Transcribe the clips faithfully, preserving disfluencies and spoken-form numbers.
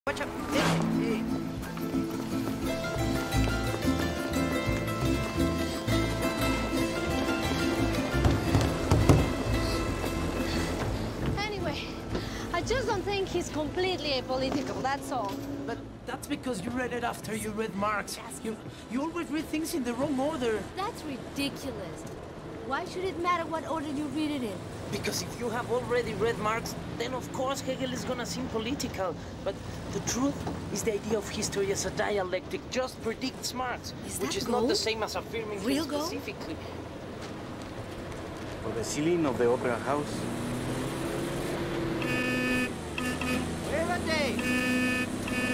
Watch out. Hey, hey. Anyway, I just don't think he's completely apolitical, that's all. But that's because you read it after you read Marx. You, you always read things in the wrong order. That's ridiculous. Why should it matter what order you read it in? Because if you have already read Marx, then of course Hegel is gonna seem political. But the truth is the idea of history as a dialectic just predicts Marx, Is which that is gold? not the same as affirming Real him gold? specifically. For the ceiling of the opera house. Muévete!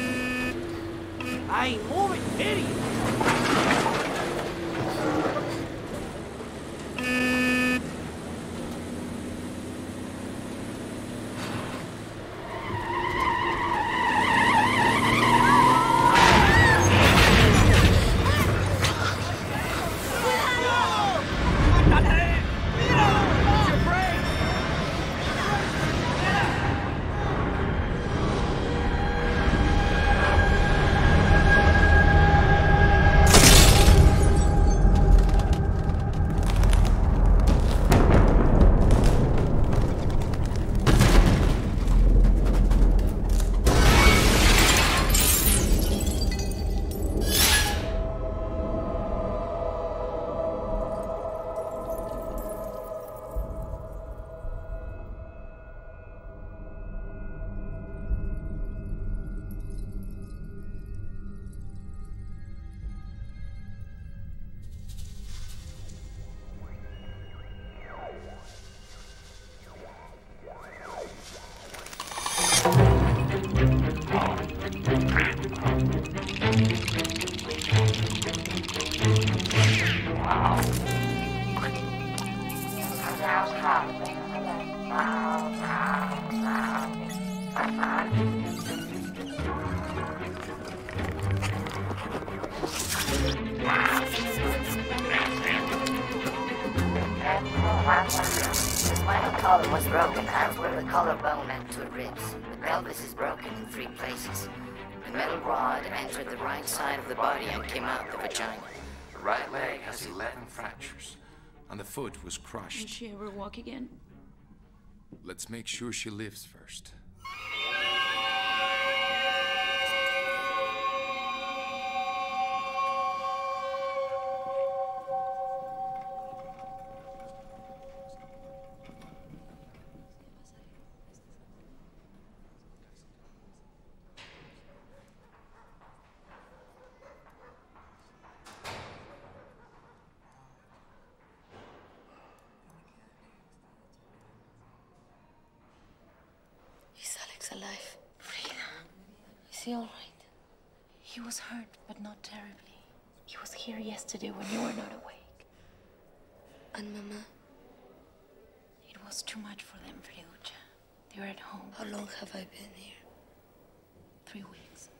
¡Ay, move it, idiot! The spinal column was broken, as were the collarbone and two ribs. The pelvis is broken in three places. The metal rod entered the right side of the body and came out the vagina. The right leg has eleven fractures, and the foot was crushed. Will she ever walk again? Let's make sure she lives first. Is Alex alive? Frida, is he all right? He was hurt, but not terribly. He was here yesterday when you were not awake. And Mama? It was too much for them, Friucha. They were at home. How long have I been here? Three weeks.